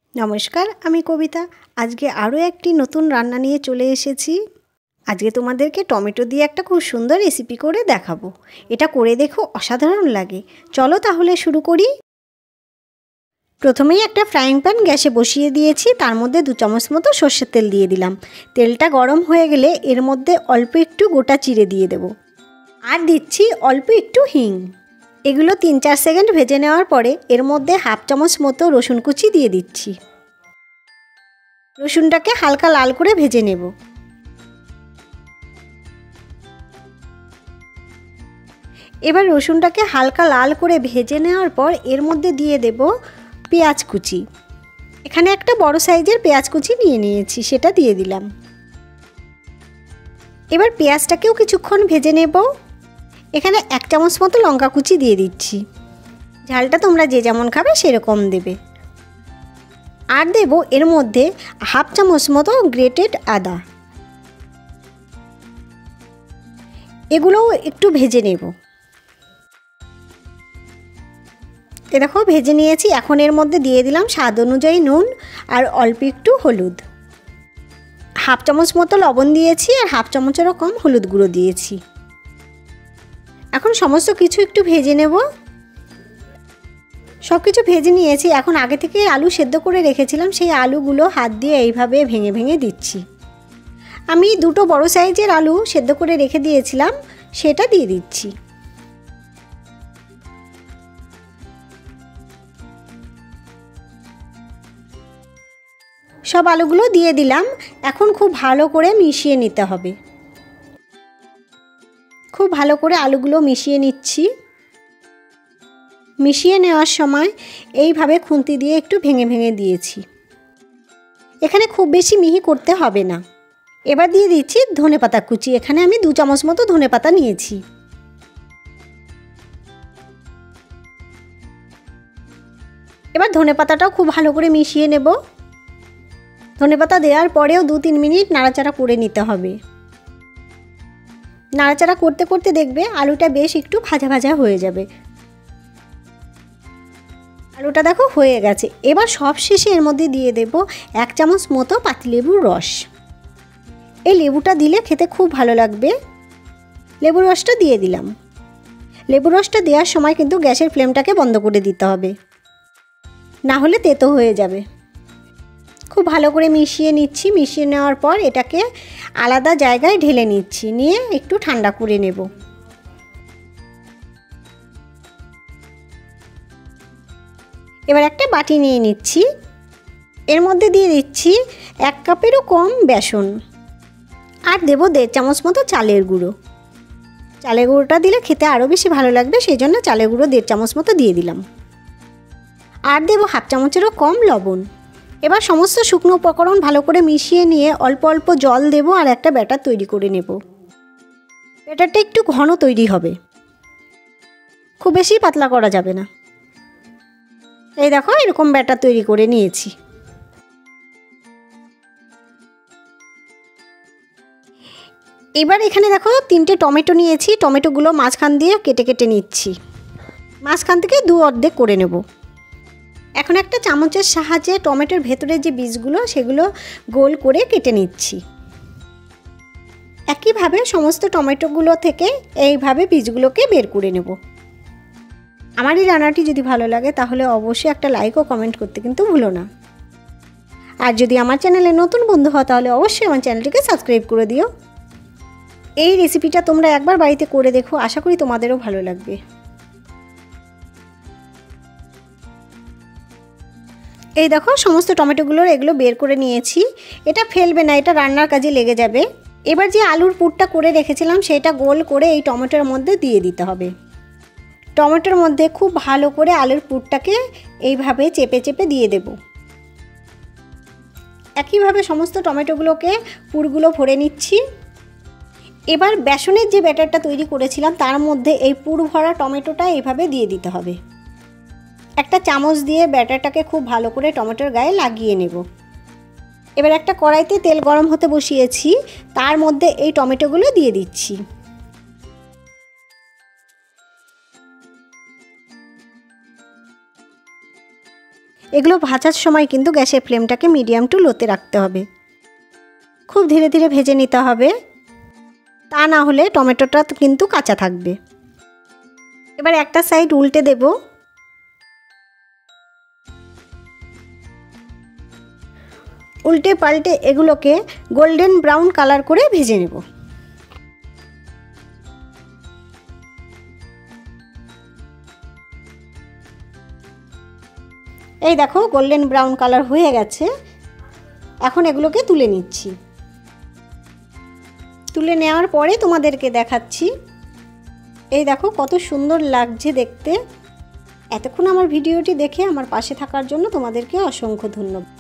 নমস্কার, আমি কবিতা। আজকে আরও একটি নতুন রান্না নিয়ে চলে এসেছি। আজকে তোমাদেরকে টমেটো দিয়ে একটা খুব সুন্দর রেসিপি করে দেখাবো। এটা করে দেখো, অসাধারণ লাগে। চলো তাহলে শুরু করি। প্রথমেই একটা ফ্রাইং প্যান গ্যাসে বসিয়ে দিয়েছি, তার মধ্যে 2 চামচ মতো সর্ষের তেল দিয়ে দিলাম। তেলটা গরম হয়ে গেলে এর মধ্যে অল্প একটু গোটা জিরে দিয়ে দেব, আর দিচ্ছি অল্প একটু হিং। এগুলো 3-4 সেকেন্ড ভেজে নেওয়ার পরে এর মধ্যে 1/2 চামচ মতো রসুন কুচি দিয়ে দিচ্ছি। রসুনটাকে হালকা লাল করে ভেজে নেব। এবার রসুনটাকে হালকা লাল করে ভেজে নেওয়ার পর এর মধ্যে দিয়ে দেব পেঁয়াজ কুচি। এখানে একটা বড় সাইজের পেঁয়াজ কুচি নিয়ে নিয়েছি, সেটা দিয়ে দিলাম। এবার পেঁয়াজটাকেও কিছুক্ষণ ভেজে নেব। এখানে 1 চামচ মতো লঙ্কা কুচি দিয়ে দিচ্ছি। ঝালটা তোমরা যে যেমন খাবে সেরকম দেবে। আর দেব এর মধ্যে 1/2 চামচ মতো গ্রেটেড আদা। এগুলোও একটু ভেজে নেব। দেখো ভেজে নিয়েছি। এখন এর মধ্যে দিয়ে দিলাম স্বাদ অনুযায়ী নুন আর অল্প একটু হলুদ। 1/2 চামচ মতো লবণ দিয়েছি আর 1/2 চামচেরও কম হলুদ গুঁড়ো দিয়েছি। এখন সমস্ত কিছু একটু ভেজে নেব। সব কিছু ভেজে নিয়েছি। এখন আগে থেকে আলু সেদ্ধ করে রেখেছিলাম, সেই আলুগুলো হাত দিয়ে এইভাবে ভেঙে ভেঙে দিচ্ছি। আমি 2টো বড় সাইজের আলু সেদ্ধ করে রেখে দিয়েছিলাম, সেটা দিয়ে দিচ্ছি। সব আলুগুলো দিয়ে দিলাম। এখন খুব ভালো করে মিশিয়ে নিতে হবে। খুব ভালো করে আলুগুলো মিশিয়ে নিচ্ছি। মিশিয়ে নেওয়ার সময় এইভাবে খুন্তি দিয়ে একটু ভেঙে ভেঙে দিয়েছি। এখানে খুব বেশি মিহি করতে হবে না। এবার দিয়ে দিচ্ছি ধনেপাতা কুচি। এখানে আমি 2 চামচ মতো ধনেপাতা নিয়েছি। এবার ধনেপাতাটাও খুব ভালো করে মিশিয়ে নেব। ধনেপাতা দেওয়ার পরেও 2-3 মিনিট নাড়াচাড়া করে নিতে হবে। নাড়াচাড়া করতে করতে দেখবে আলুটা বেশ একটু ভাজা ভাজা হয়ে যাবে। আলুটা দেখো হয়ে গেছে। এবার সবশেষে এর মধ্যে দিয়ে দেব 1 চামচ মতো পাতিলেবুর রস। এই লেবুটা দিলে খেতে খুব ভালো লাগবে। লেবুর রসটা দিয়ে দিলাম। লেবুর রসটা দেওয়ার সময় কিন্তু গ্যাসের ফ্লেমটাকে বন্ধ করে দিতে হবে, না হলে তেতো হয়ে যাবে। খুব ভালো করে মিশিয়ে নিচ্ছি। মিশিয়ে নেওয়ার পর এটাকে আলাদা জায়গায় ঢেলে নিচ্ছি, নিয়ে একটু ঠান্ডা করে নেব। এবার একটা বাটি নিয়ে নিচ্ছি। এর মধ্যে দিয়ে দিচ্ছি 1 কাপেরও কম বেসন, আর দেব 1.5 চামচ মতো চালের গুঁড়ো। চালের গুঁড়োটা দিলে খেতে আরও বেশি ভালো লাগবে, সেই জন্য চালের গুঁড়ো 1.5 চামচ মতো দিয়ে দিলাম। আর দেব 1/2 চামচেরও কম লবণ। এবার সমস্ত শুকনো উপকরণ ভালো করে মিশিয়ে নিয়ে অল্প অল্প জল দেব আর একটা ব্যাটার তৈরি করে নেব। ব্যাটারটা একটু ঘন তৈরি হবে, খুব বেশি পাতলা করা যাবে না। এই দেখো এরকম ব্যাটার তৈরি করে নিয়েছি। এবার এখানে দেখো 3টে টমেটো নিয়েছি। টমেটোগুলো মাঝখান দিয়ে কেটে কেটে নিচ্ছি। মাঝখান থেকে 2 অর্ধেক করে নেব। এখন একটা চামচের সাহায্যে টমেটোর ভেতরে যে বীজগুলো সেগুলো গোল করে কেটে নিচ্ছি। একইভাবে সমস্ত টমেটোগুলো থেকে এইভাবে বীজগুলোকে বের করে নেব। আমার এই রান্নাটি যদি ভালো লাগে তাহলে অবশ্যই একটা লাইক ও কমেন্ট করতে কিন্তু ভুলো না। আর যদি আমার চ্যানেলে নতুন বন্ধু হও তাহলে অবশ্যই আমার চ্যানেলটিকে সাবস্ক্রাইব করে দিও। এই রেসিপিটা তোমরা একবার বাড়িতে করে দেখো, আশা করি তোমাদেরও ভালো লাগবে। এই দেখো সমস্ত টমেটোগুলোর এগুলো বের করে নিয়েছি। এটা ফেলবে না, এটা রান্নার কাজে লেগে যাবে। এবার যে আলুর পুরটা করে রেখেছিলাম সেটা গোল করে এই টমেটোর মধ্যে দিয়ে দিতে হবে। টমেটোর মধ্যে খুব ভালো করে আলুর পুরটাকে এইভাবে চেপে চেপে দিয়ে দেব। একইভাবে সমস্ত টমেটোগুলোকে পুরগুলো ভরে নিচ্ছি। এবার বেসনের যে ব্যাটারটা তৈরি করেছিলাম তার মধ্যে এই পুর ভরা টমেটোটা এইভাবে দিয়ে দিতে হবে। একটা চামচ দিয়ে ব্যাটারটাকে খুব ভালো করে টমেটোর গায়ে লাগিয়ে নেব। এবার একটা কড়াইতে তেল গরম হতে বসিয়েছি, তার মধ্যে এই টমেটোগুলো দিয়ে দিচ্ছি। এগুলো ভাজার সময় কিন্তু গ্যাসের ফ্লেমটাকে মিডিয়াম টু লোতে রাখতে হবে। খুব ধীরে ধীরে ভেজে নিতে হবে, তা না হলে টমেটোটা কিন্তু কাঁচা থাকবে। এবার একটা সাইড উল্টে দেব। উল্টে পাল্টে এগুলোকে গোল্ডেন ব্রাউন কালার করে ভেজে নেব। এই দেখো গোল্ডেন ব্রাউন কালার হয়ে গেছে। এখন এগুলোকে তুলে নিচ্ছি। তুলে নেওয়ার পরে তোমাদেরকে দেখাচ্ছি। এই দেখো কত সুন্দর লাগছে দেখতে। এতক্ষণ আমার ভিডিওটি দেখে আমার পাশে থাকার জন্য তোমাদেরকে অসংখ্য ধন্যবাদ।